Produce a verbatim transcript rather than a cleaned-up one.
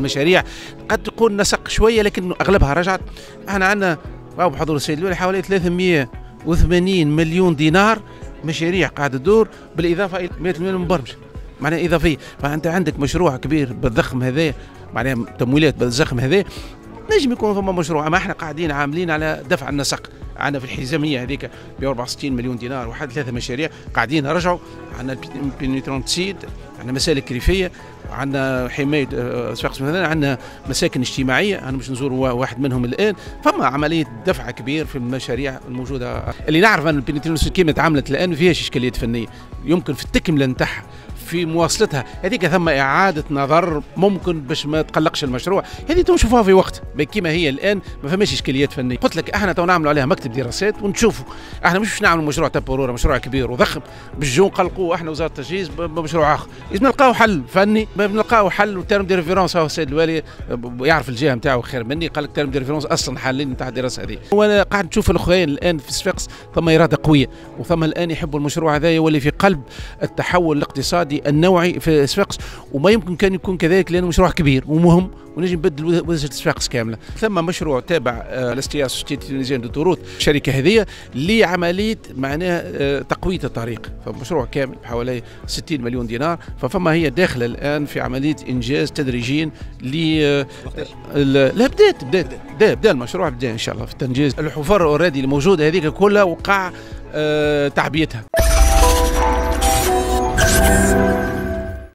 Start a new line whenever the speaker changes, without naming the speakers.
مشاريع قد تكون نسق شويه لكن اغلبها رجعت. احنا عندنا بحضور السيد الوالي حوالي ثلاثمئة وثمانين مليون دينار مشاريع قاعده تدور، بالاضافه الى مئة مليون مبرمجه معناها اضافيه. فانت عندك مشروع كبير بالضخم هذا، معناها تمويلات بالضخم هذا، نجم يكون فما مشروع. اما احنا قاعدين عاملين على دفع النسق. عندنا في الحزاميه هذيك ب أربعة وستين مليون دينار واحد ثلاثه مشاريع قاعدين نرجعوا. عندنا البينيترونتسيد، عندنا مسالك ريفيه، عندنا حمايه صفاقس مثلا، عندنا مساكن اجتماعيه انا مش نزور واحد منهم الان. فما عمليه دفع كبير في المشاريع الموجوده اللي نعرف ان البينيترونتسيد كيما تعاملت الان ما فيهاش اشكاليات فنيه، يمكن في التكمله نتاعها في مواصلتها هذيك ثم اعاده نظر ممكن باش ما تقلقش المشروع. هذه تو نشوفوها في وقت كيما هي الان ما فماش اشكاليات فنيه. قلت لك احنا تو نعملوا عليها مكتب دراسات ونشوفوا. احنا مش باش نعملوا مشروع تبورورا مشروع كبير وضخم بالجو نقلقوه احنا وزاره التجهيز بمشروع اخر. لازم نلقاو حل فني، نلقاو حل. وتيرم دي ريفيرونس هو السيد الوالي يعرف الجهه نتاعو خير مني، قال لك تيرم دي ريفيرونس اصلا حالين نتاع الدراسه هذه. وانا قاعد نشوف الاخوين الان في صفاقس ثم اراده قويه، وثم الان يحبوا المشروع هذا يولي في قلب التحول الاقتصادي النوعي في صفاقس. وما يمكن كان يكون كذلك لانه مشروع كبير ومهم ونجم نبدل وزاره صفاقس كامله. ثم مشروع تابع لاستيا سوسيتي تونيزيان دو توروت، الشركه هذه لعمليه معناها تقويه الطريق، فمشروع كامل بحوالي ستين مليون دينار. ففما هي داخله الان في عمليه انجاز تدريجيا ل لا بدات بدات بدا بدا المشروع بدا ان شاء الله في التنجيز. الحفر اوريدي الموجوده هذيك كلها وقع تعبيتها.